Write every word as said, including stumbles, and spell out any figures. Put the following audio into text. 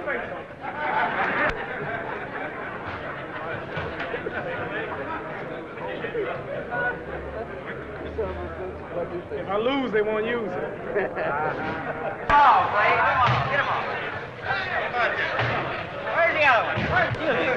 If I lose, they won't use it. Come on, Blake. Come on. Get him off. Where's the other one? Where's you?